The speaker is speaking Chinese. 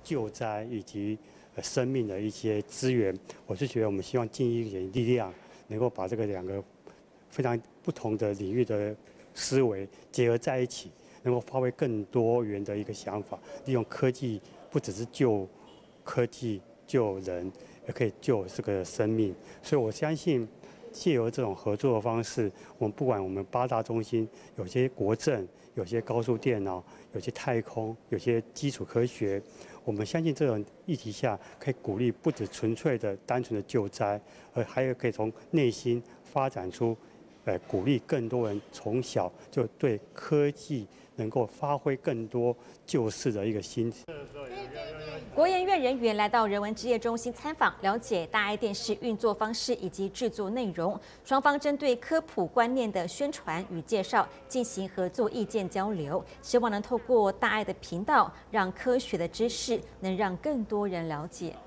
救灾以及生命的一些资源。我是觉得我们希望尽一点力量，能够把这个两个非常不同的领域的思维结合在一起，能够发挥更多元的一个想法，利用科技不只是救科技救人，也可以救这个生命。所以我相信，借由这种合作的方式，我们不管我们8大中心，有些国政，有些高速电脑，有些太空，有些基础科学，我们相信这种议题下，可以鼓励不只纯粹的单纯的救灾，而还有可以从内心发展出，鼓励更多人从小就对科技能够发挥更多救世的一个心。 国研院人员来到人文职业中心参访，了解大爱电视运作方式以及制作内容。双方针对科普观念的宣传与介绍进行合作意见交流，希望能透过大爱的频道，让科学的知识能让更多人了解。